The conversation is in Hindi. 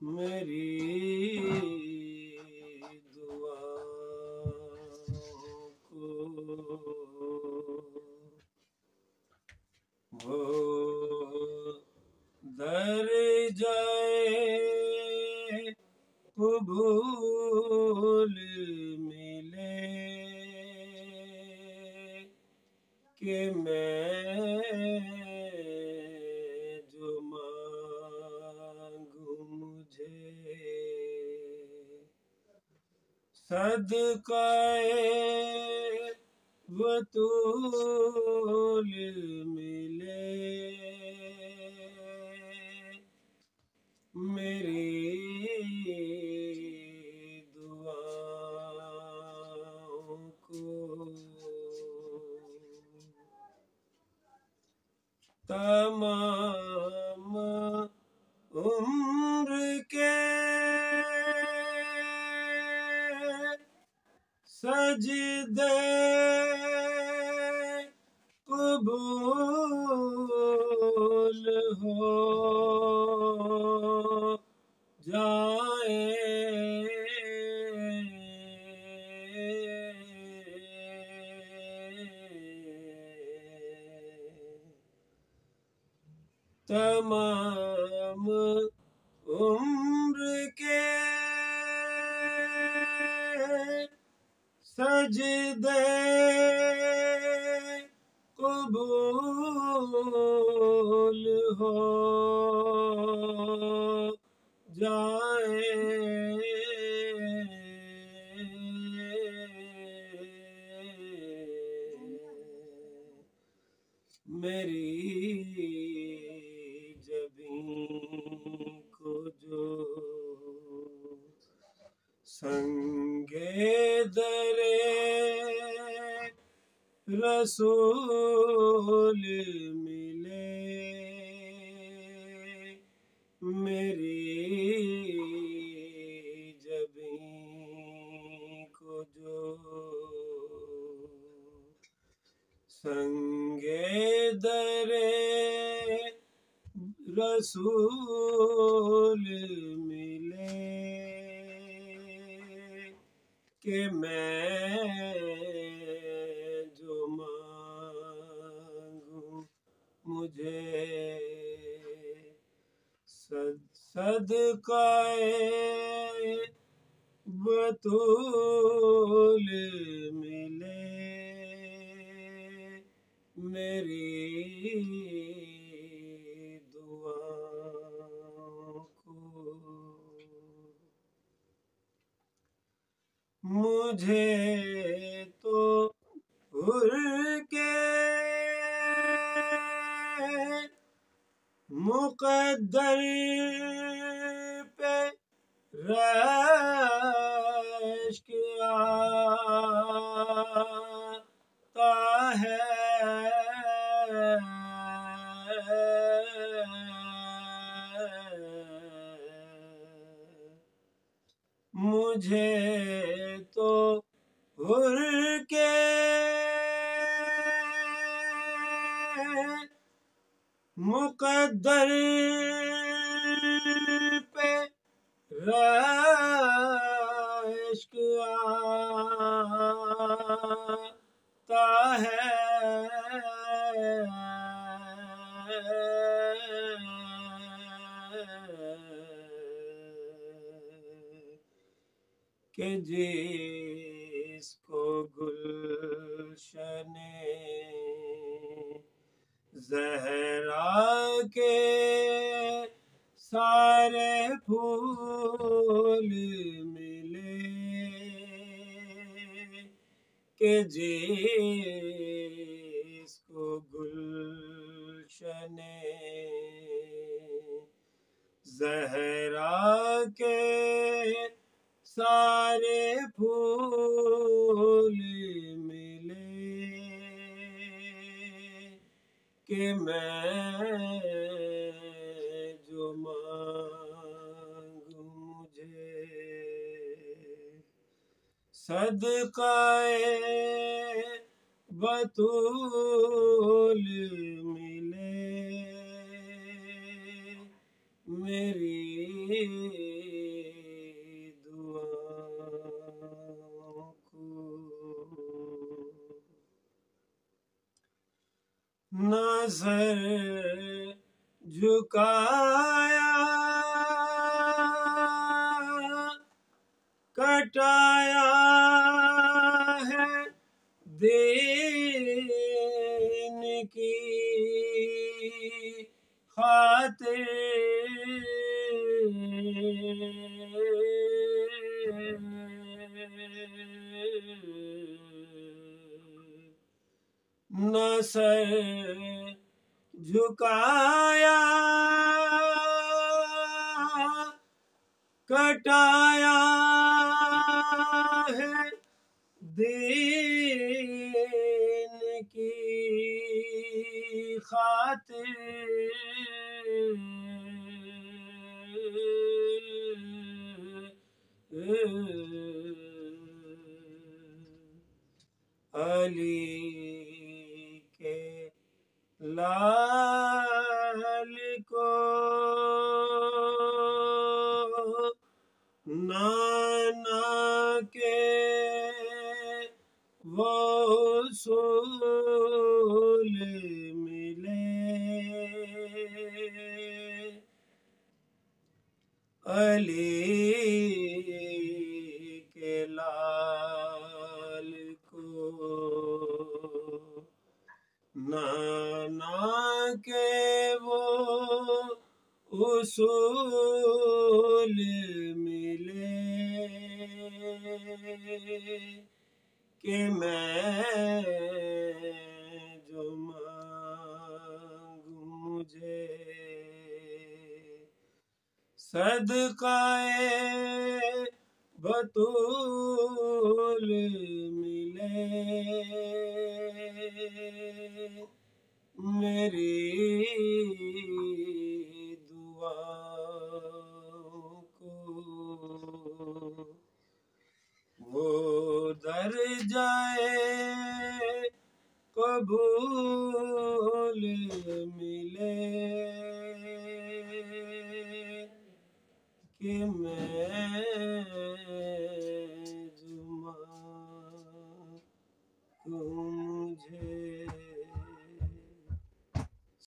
मेरी दुआ को वो दर जाए कबूल मिले कि मैं जो मांगू मुझे सदकाए बतूल मिले मेरी दुआओं को तमाम उम्र के सजदे कबूल हो जाए तमाम उम्र के सजदे कबूल हो जाए मेरी जबीं को जो संगे दरे रसूल मिले मेरी जबीं को जो संगे दरे रसूल मिले कि मैं जो मांगू मुझे सदकाए बतूल मिले मेरी दुआओं को मुझे तो हुर के मुक़द्दर पे रश्क आता है मुझे तो हुर के मुक़द्दर पे रश्क आता है कि जिसको गुलशने ज़हरा के सारे फूल मिले कि जिसको गुलशने ज़हरा के सारे फूल मिले कि मैं जो मांगू मुझे सदकाए बतूल मिले मेरी दुआओं को नजर झुकाया कटाया है दीन की खातिर न सर झुकाया कटाया है दीन की खातिर अली के लाल को नाना के वो उसूल मिले अली के लाल को नाना के वो उसूल मिले कि मैं जो मांगू मुझे सदकाए बतूल मिले मेरी दुआओं को वो दर जाए कबूल मिले कि मैं